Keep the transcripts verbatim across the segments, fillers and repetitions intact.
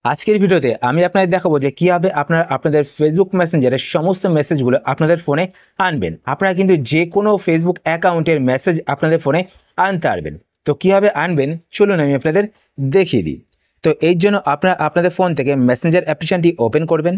আজকের ভিডিওতে আমি আপনাদের দেখাবো যে কিভাবে আপনারা আপনাদের ফেসবুক মেসেঞ্জারের সমস্ত মেসেজগুলো আপনাদের ফোনে আনবেন। আপনারা কিন্তু যে কোনো ফেসবুক অ্যাকাউন্টের মেসেজ আপনাদের ফোনে আনতে পারবেন। তো কিভাবে আনবেন চলুন আমি আপনাদের দেখিয়ে দিই। তো এই জন্য আপনারা আপনাদের ফোন থেকে মেসেঞ্জার অ্যাপ্লিকেশনটি ওপেন করবেন।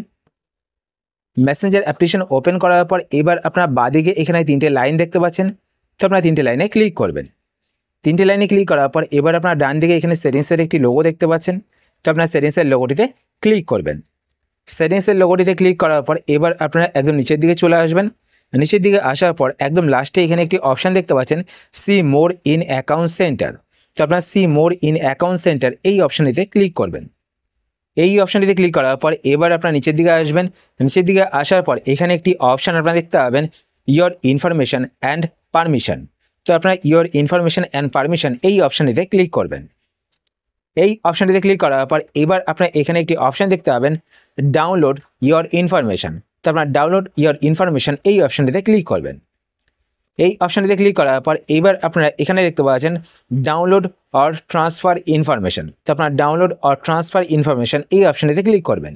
মেসেঞ্জার অ্যাপ্লিকেশন ওপেন করার পর এবার আপনারা বাদিকে এখানে তিনটে লাইন দেখতে পাচ্ছেন, তো আপনারা তিনটে লাইনে ক্লিক করবেন। তিনটে লাইনে ক্লিক করার পর এবার আপনারা ডান দিকে এখানে সেটিংসের একটি লোগো দেখতে পাচ্ছেন, তো আপনার সেটিংসের লোগোটিতে ক্লিক করবেন। সেটিংসের লোগোটিতে ক্লিক করার পর এবার আপনারা একদম নিচের দিকে চলে আসবেন। নিচের দিকে আসার পর একদম লাস্টে এখানে একটি অপশান দেখতে পাচ্ছেন see more in account centre, তো আপনার see more in account centre এই অপশানটিতে ক্লিক করবেন। এই অপশানটিতে ক্লিক করার পর এবার আপনারা নিচের দিকে আসবেন। নিচের দিকে আসার পর এখানে একটি অপশান আপনারা দেখতে পাবেন ইয়োর ইনফরমেশন অ্যান্ড পারমিশন, তো আপনারা ইয়োর ইনফরমেশন অ্যান্ড পারমিশন এই অপশানটিতে ক্লিক করবেন। এই অপশানটিতে ক্লিক করার পর এবার আপনারা এখানে একটি অপশান দেখতে পাবেন ডাউনলোড ইয়োর ইনফরমেশন, তো আপনারা ডাউনলোড ইয়োর ইনফরমেশন এই অপশানটিতে ক্লিক করবেন। এই অপশানটিতে ক্লিক করার পর এবার আপনারা এখানে দেখতে পাচ্ছেন ডাউনলোড অর ট্রান্সফার ইনফরমেশন, তো আপনারা ডাউনলোড অর ট্রান্সফার ইনফরমেশন এই অপশানটিতে ক্লিক করবেন।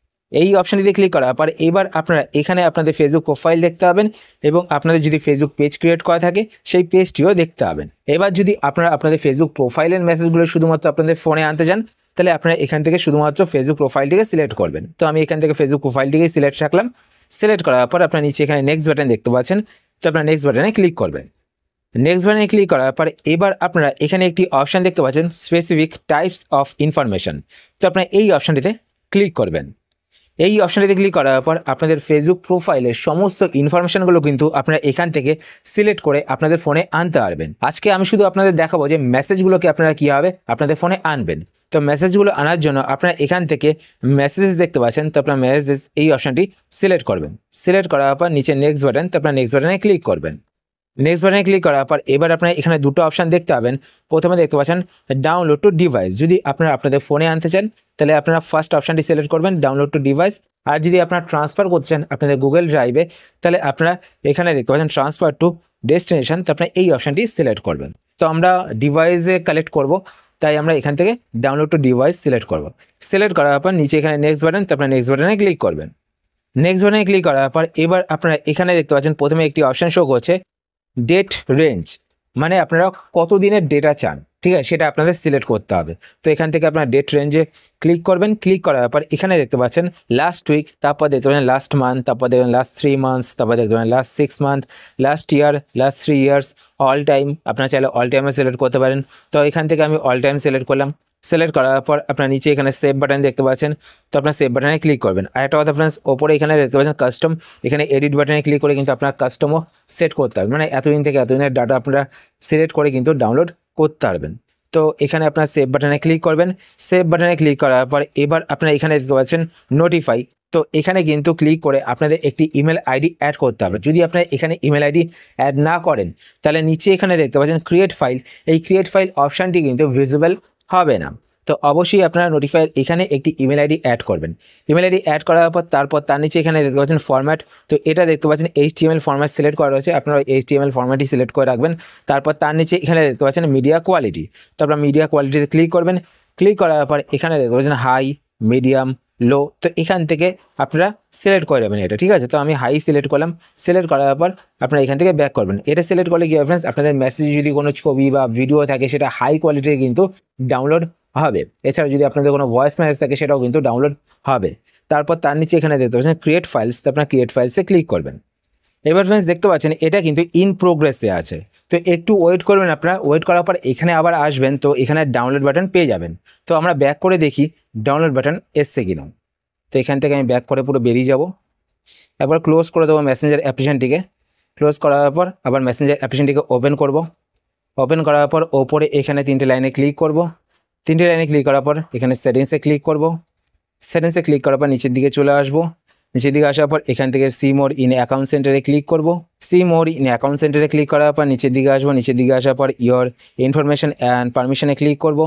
এই অপশানটিতে ক্লিক করার পর এবার আপনারা এখানে আপনাদের ফেসবুক প্রোফাইল দেখতে পাবেন এবং আপনাদের যদি ফেসবুক পেজ ক্রিয়েট করা থাকে সেই পেজটিও দেখতে পাবেন। এবার যদি আপনারা আপনাদের ফেসবুক প্রোফাইলের মেসেজগুলো শুধুমাত্র আপনাদের ফোনে আনতে চান তাহলে আপনারা এখান থেকে শুধুমাত্র ফেসবুক প্রোফাইলটিকে সিলেক্ট করবেন। তো আমি এখান থেকে ফেসবুক প্রোফাইলটিকে সিলেক্ট রাখলাম। সিলেক্ট করার পর আপনার নিচে এখানে নেক্সট বাটন দেখতে পাচ্ছেন, তো আপনারা নেক্সট বাটনে ক্লিক করবেন। নেক্সট বাটনে ক্লিক করার পর এবার আপনারা এখানে একটি অপশান দেখতে পাচ্ছেন স্পেসিফিক টাইপস অফ ইনফরমেশন, তো আপনারা এই অপশানটিতে ক্লিক করবেন। এই অপশানটিতে ক্লিক করার পর আপনাদের ফেসবুক প্রোফাইলের সমস্ত ইনফরমেশনগুলো কিন্তু আপনারা এখান থেকে সিলেক্ট করে আপনাদের ফোনে আনতে পারবেন। আজকে আমি শুধু আপনাদের দেখাবো যে মেসেজগুলোকে আপনারা কীভাবে আপনাদের ফোনে আনবেন। তো মেসেজগুলো আনার জন্য আপনারা এখান থেকে মেসেজেস দেখতে পাচ্ছেন, তো আপনারা মেসেজেস এই অপশানটি সিলেক্ট করবেন। সিলেক্ট করার পর নিচে নেক্সট বাটন, তো আপনারা নেক্সট বাটনে ক্লিক করবেন। নেক্সট বাটনে ক্লিক করার পর এবার আপনারা এখানে দুটো অপশান দেখতে পাবেন। প্রথমে দেখতে পাচ্ছেন ডাউনলোড টু ডিভাইস, যদি আপনারা আপনাদের ফোনে আনতে চান তাহলে আপনারা ফার্স্ট অপশানটি সিলেক্ট করবেন ডাউনলোড টু ডিভাইস। আর যদি আপনারা ট্রান্সফার করতে চান আপনাদের গুগল ড্রাইভে তাহলে আপনারা এখানে দেখতে পাচ্ছেন ট্রান্সফার টু ডেস্টিনেশন, তো আপনারা এই অপশানটি সিলেক্ট করবেন। তো আমরা ডিভাইসে কালেক্ট করব তাই আমরা এখান থেকে ডাউনলোড টু ডিভাইস সিলেক্ট করব। সিলেক্ট করার পর নিচে এখানে নেক্সট বাটন, তো আপনারা নেক্সট বাটনে ক্লিক করবেন। নেক্সট বাটনে ক্লিক করার পর এবার আপনারা এখানে দেখতে পাচ্ছেন প্রথমে একটি অপশান শো করছে ডেট রেঞ্জ, মানে আপনারা কত দিনের ডেটা চান, ঠিক আছে, সেটা আপনাদের সিলেক্ট করতে হবে। তো এখান থেকে আপনারা ডেট রেঞ্জে ক্লিক করবেন। ক্লিক করার পর এখানে দেখতে পাচ্ছেন লাস্ট উইক, তারপর দেখতে পাচ্ছেন লাস্ট মান্থ, তারপর দেখবেন লাস্ট থ্রি মান্থস, তারপর দেখতে পাবেন last six month, last year, last three years, all time. আপনারা চাইলে অল টাইমে সিলেক্ট করতে পারেন। তো এখান থেকে আমি অল টাইম সিলেক্ট করলাম। সিলেক্ট করার পর আপনার নিচে এখানে সেভ বাটন দেখতে পাচ্ছেন, তো আপনার সেভ বাটনে ক্লিক করবেন। আর একটা কথা ফ্রেন্ডস, ওপরে এখানে দেখতে পাচ্ছেন কাস্টম, এখানে এডিট বাটনে ক্লিক করে কিন্তু আপনার কাস্টমও সেট করতে হবে, মানে এতদিন থেকে এতদিনের ডাটা আপনারা সিলেক্ট করে কিন্তু ডাউনলোড করতে পারবেন। তো এখানে আপনার সেভ বাটনে ক্লিক করবেন। সেভ বাটনে ক্লিক করার পর এবার আপনারা এখানে দেখতে পাচ্ছেন নোটিফাই, তো এখানে কিন্তু ক্লিক করে আপনাদের একটি ইমেল আইডি অ্যাড করতে হবে। যদি আপনারা এখানে ইমেল আইডি অ্যাড না করেন তাহলে নিচে এখানে দেখতে পাচ্ছেন ক্রিয়েট ফাইল, এই ক্রিয়েট ফাইল অপশানটি কিন্তু ভিজিবল হবে না। তো অবশ্যই আপনারা নোটিফাইয়ের এখানে একটি ইমেল আইডি অ্যাড করবেন। ইমেল আইডি অ্যাড করার পর তারপর তার নিচে এখানে দেখতে পাচ্ছেন ফরম্যাট, তো এটা দেখতে পাচ্ছেন এইচটিএমএল ফরম্যাট সিলেক্ট করা রয়েছে, আপনারা এইচটিএমএল ফরম্যাটই সিলেক্ট করে রাখবেন। তারপর তার নিচে এখানে দেখতে পাচ্ছেন মিডিয়া কোয়ালিটি, তো আপনারা মিডিয়া কোয়ালিটিতে ক্লিক করবেন। ক্লিক করার পর এখানে দেখতে পাচ্ছেন হাই, মিডিয়াম, লো, তো এখান থেকে আপনারা সিলেক্ট করে নেবেন এটা, ঠিক আছে। তো আমি হাই সিলেক্ট করলাম। সিলেক্ট করার পর আপনারা এখান থেকে ব্যাক করবেন। এটা সিলেক্ট করলে কি হবে ফ্রেন্ডস, আপনাদের মেসেজে যদি কোনো ছবি বা ভিডিও থাকে সেটা হাই কোয়ালিটির কিন্তু ডাউনলোড হবে। এছাড়া যদি আপনাদের কোনো ভয়েস মেসেজ থাকে সেটাও কিন্তু ডাউনলোড হবে। তারপর তার নিচে এখানে দেখতে পাচ্ছেন ক্রিয়েট ফাইলস, তো আপনারা ক্রিয়েট ফাইলসে ক্লিক করবেন। এবার ফ্রেন্ডস দেখতে পাচ্ছেন এটা কিন্তু ইন প্রোগ্রেসে আছে, তো একটু ওয়েট করবেন আপনারা। ওয়েট করার পর এখানে আবার আসবেন, তো এখানে ডাউনলোড বাটন পেয়ে যাবেন। তো আমরা ব্যাক করে দেখি ডাউনলোড বাটন এসছে কিনা। তো এখান থেকে আমি ব্যাক করে পুরো বেরিয়ে যাব। একবার ক্লোজ করে দেবো মেসেঞ্জার অ্যাপ্লিকেশনটিকে। ক্লোজ করার পর আবার মেসেঞ্জার অ্যাপ্লিকেশনটিকে ওপেন করব। ওপেন করার পর ওপরে এখানে তিনটে লাইনে ক্লিক করব। তিনটে লাইনে ক্লিক করার পর এখানে সেটিংসে ক্লিক করব। সেটিংসে ক্লিক করার পর নিচের দিকে চলে আসবো। নিচের দিকে আসার পর এখান থেকে সি মোর ইন অ্যাকাউন্ট সেন্টারে ক্লিক করব। সি মোর ইন অ্যাকাউন্ট সেন্টারে ক্লিক করার পর নিচের দিকে আসবো। নিচের দিকে আসার পর ইয়োর ইনফরমেশন অ্যান্ড পারমিশনে ক্লিক করব।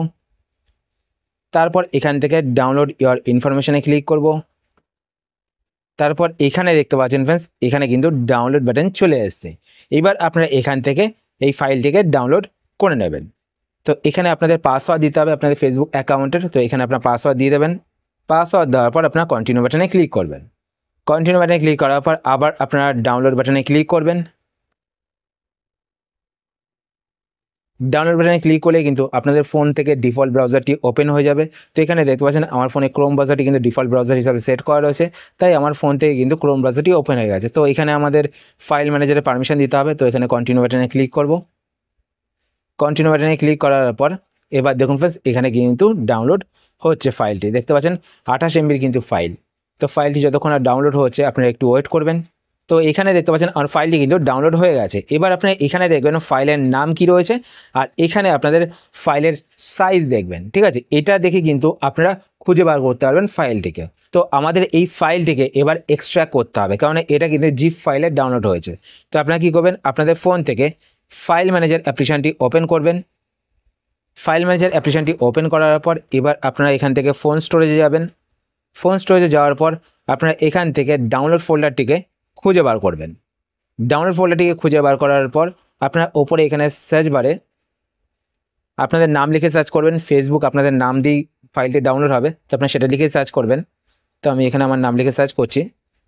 তারপর এখান থেকে ডাউনলোড ইয়োর ইনফরমেশনে ক্লিক করব। তারপর এখানে দেখতে পাচ্ছেন ফ্রেন্ডস, এখানে কিন্তু ডাউনলোড বাটন চলে এসছে। এবার আপনারা এখান থেকে এই ফাইলটিকে ডাউনলোড করে নেবেন। তো এখানে আপনাদের পাসওয়ার্ড দিতে হবে আপনাদের ফেসবুক অ্যাকাউন্টের, তো এখানে আপনার পাসওয়ার্ড দিয়ে দেবেন। পাসওয়ার্ড দেওয়ার পর আপনার কন্টিনিউ বাটনে ক্লিক করবেন। কন্টিনিউ বাটনে ক্লিক করার পর আবার আপনারা ডাউনলোড বাটনে ক্লিক করবেন। ডাউনলোড বাটনে ক্লিক করলে কিন্তু আপনাদের ফোন থেকে ডিফল্ট ব্রাউজারটি ওপেন হয়ে যাবে। তো এখানে দেখতে পাচ্ছেন আমার ফোনে ক্রোম ব্রাউজারটি কিন্তু ডিফল্ট ব্রাউজার হিসাবে সেট করা রয়েছে, তাই আমার ফোন থেকে কিন্তু ক্রোম ব্রাউজারটি ওপেন হয়ে গেছে। তো এখানে আমাদের ফাইল ম্যানেজারে পারমিশন দিতে হবে। তো এখানে কন্টিনিউ বাটনে ক্লিক করব। কন্টিনিউ বাটনে ক্লিক করার পর এবার দেখুন ফ্রেন্ডস, এখানে কিন্তু ডাউনলোড হচ্ছে ফাইলটি। দেখতে পাচ্ছেন আঠাশ এমবির কিন্তু ফাইল। তো ফাইলটি যতক্ষণ আর ডাউনলোড হচ্ছে আপনারা একটু ওয়েট করবেন। তো এখানে দেখতে পাচ্ছেন আর ফাইলটি কিন্তু ডাউনলোড হয়ে গেছে। এবার আপনি এখানে দেখবেন ফাইলের নাম কি রয়েছে, আর এখানে আপনাদের ফাইলের সাইজ দেখবেন। ঠিক আছে, এটা দেখে কিন্তু আপনারা খুঁজে বার করতে পারবেন ফাইলটিকে। তো আমাদের এই ফাইলটিকে এবার এক্সট্র্যাক্ট করতে হবে, কারণ এটা কিন্তু জিপ ফাইলে ডাউনলোড হয়েছে। তো আপনারা কী করবেন, আপনাদের ফোন থেকে ফাইল ম্যানেজার অ্যাপ্লিকেশনটি ওপেন করবেন। ফাইল ম্যানেজার অ্যাপ্লিকেশনটি ওপেন করার পর এবার আপনারা এখান থেকে ফোন স্টোরেজে যাবেন। ফোন স্টোরেজে যাওয়ার পর আপনারা এখান থেকে ডাউনলোড ফোল্ডারটিকে খুঁজে বার করবেন। ডাউনলোড ফোল্ডারটিকে খুঁজে বার করার পর আপনারা ওপরে এখানে সার্চ বারে আপনাদের নাম লিখে সার্চ করবেন। ফেসবুক আপনাদের নাম দিয়েই ফাইলটি ডাউনলোড হবে, তো আপনারা সেটা লিখে সার্চ করবেন। তো আমি এখানে আমার নাম লিখে সার্চ করছি।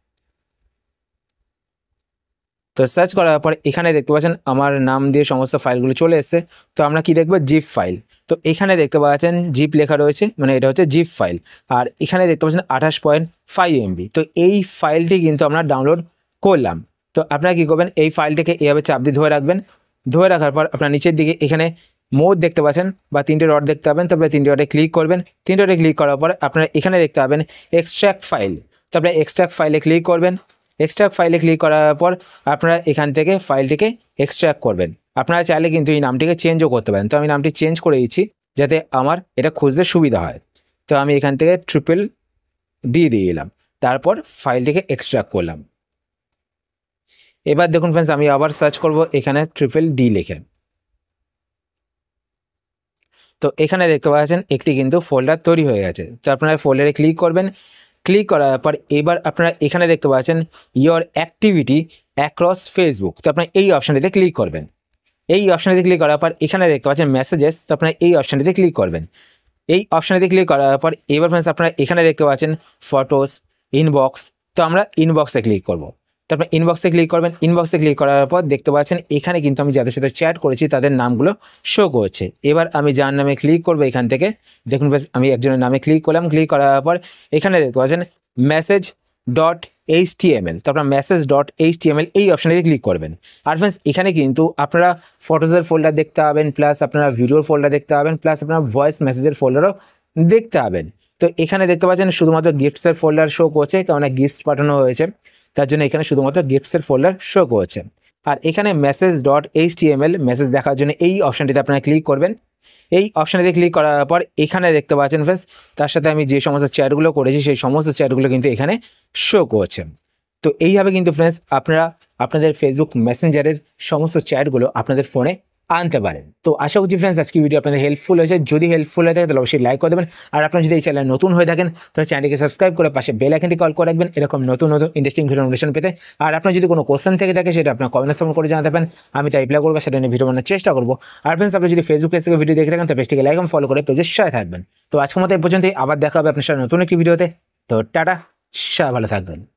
তো সার্চ করার পর এখানে দেখতে পাচ্ছেন আমার নাম দিয়ে সমস্ত ফাইলগুলো চলে এসেছে। তো আমরা কি দেখব, জিপ ফাইল। তো এখানে দেখতে পাচ্ছেন জিপ লেখা রয়েছে, মানে এটা হচ্ছে জিপ ফাইল। আর এখানে দেখতে পাচ্ছেন আঠাশ পয়েন্ট ফাইভ এমবি। তো এই ফাইলটি কিন্তু আমরা ডাউনলোড করলাম। তো আপনারা কী করবেন, এই ফাইলটিকে এইভাবে চাপ দিয়ে ধরে রাখবেন। ধরে রাখার পর আপনার নিচের দিকে এখানে মোড দেখতে পাচ্ছেন বা তিনটে রড দেখতে পাবেন। তারপরে তিনটে রডে ক্লিক করবেন। তিনটে রডে ক্লিক করার পর আপনারা এখানে দেখতে পাবেন এক্সট্র্যাক্ট ফাইল। তারপরে এক্সট্র্যাক্ট ফাইলে ক্লিক করবেন। এক্সট্র্যাক্ট ফাইলে ক্লিক করার পর আপনারা এখান থেকে ফাইলটিকে এক্সট্র্যাক্ট করবেন। আপনারা চাইলে কিন্তু এই নামটিকে চেঞ্জও করতে পারেন। তো আমি নামটি চেঞ্জ করে দিচ্ছি যাতে আমার এটা খুঁজতে সুবিধা হয়। তো আমি এখান থেকে ট্রিপল ডি দিয়ে দিলাম, তারপর ফাইলটিকে এক্সট্র্যাক্ট করলাম। এবার দেখুন ফ্রেন্ডস, আমি আবার সার্চ করব এখানে ট্রিপল ডি লিখে। তো এখানে দেখতে পাচ্ছেন একটি কিন্তু ফোল্ডার তৈরি হয়ে গেছে। তো আপনারা ফোল্ডারে ক্লিক করবেন। ক্লিক করার পর এবার আপনারা এখানে দেখতে পাচ্ছেন ইয়োর অ্যাক্টিভিটি অ্যাক্রস ফেসবুক। তো আপনারা এই অপশানটিতে ক্লিক করবেন। এই অপশানটিতে ক্লিক করার পর এখানে দেখতে পাচ্ছেন মেসেজেস। তো আপনারা এই অপশানটিতে ক্লিক করবেন। এই অপশানটিতে ক্লিক করার পর এবার ফ্রেন্ডস আপনারা এখানে দেখতে পাচ্ছেন ফটোস, ইনবক্স। তো আমরা ইনবক্সে ক্লিক করব। তারপর ইনবক্সে ক্লিক করবেন। ইনবক্সে ক্লিক করার পর দেখতে পাচ্ছেন এখানে কিন্তু আমি যাদের সাথে চ্যাট করেছি তাদের নামগুলো শো করছে। এবার আমি যার নামে ক্লিক করবো এখান থেকে দেখুন বেশ, আমি একজনের নামে ক্লিক করলাম। ক্লিক করার পর এখানে দেখতে পাচ্ছেন message dot H T M L. তো আপনারা message dot H T M L এই অপশানে ক্লিক করবেন। আর ফ্রেন্ডস এখানে কিন্তু আপনারা ফটোজের ফোল্ডার দেখতে পাবেন, প্লাস আপনারা ভিডিওর ফোল্ডার দেখতে পাবেন, প্লাস আপনারা ভয়েস মেসেজের ফোল্ডারও দেখতে পাবেন। তো এখানে দেখতে পাচ্ছেন শুধুমাত্র গিফটসের ফোল্ডার শো করছে, কারণ গিফটস পাঠানো হয়েছে তার জন্য এখানে শুধুমাত্র গিফটসের ফোল্ডার শো করছে। আর এখানে message dot H T M L message দেখার জন্য এই অপশানটিতে আপনারা ক্লিক করবেন। এই অপশানটিতে ক্লিক করার পর এখানে দেখতে পাচ্ছেন ফ্রেন্ডস তার সাথে আমি যে সমস্ত চ্যাটগুলো করেছি সেই সমস্ত চ্যাটগুলো কিন্তু এখানে শো করছে। তো এইভাবে কিন্তু ফ্রেন্ডস আপনারা আপনাদের ফেসবুক মেসেঞ্জারের সমস্ত চ্যাটগুলো আপনাদের ফোনে আনতে পারেন। তো আশা করছি ফ্রেন্ডস আজকে ভিডিও আপনাদের হেল্পফুল হয়েছে। যদি হেল্পফুল হয়ে থাকে তাহলে অবশ্যই লাইক করে দেবেন। আর আপনারা যদি এই চ্যানেল নতুন হয়ে থাকেন তাহলে চ্যানেলকে সাবস্ক্রাইব করে পাশে বেল আইকনটি কল করে রাখবেন এরকম নতুন নতুন ইন্টারেস্টিং ভিডিও নোটিফিকেশন পেতে। আর আপনার যদি কোনো কোশ্চেন থেকে থাকে সেটা আপনার কমেন্ট সেকশনে করে জানাতে পারেন, আমি তাই রিপ্লাই করবো, সেটা নিয়ে ভিডিও বানানোর চেষ্টা করবো। আর ফ্রেন্ডস আপনি যদি ফেসবুক পেজ থেকে ভিডিও দেখে থাকেন তো পেজটিকে লাইক এবং ফলো করে পেজের সাথে থাকবেন। তো আজকের মতো এই পর্যন্তই, আবার দেখা হবে আপনার সাথে নতুন একটি ভিডিওতে। তো টাটা, সবাই ভালো থাকবেন।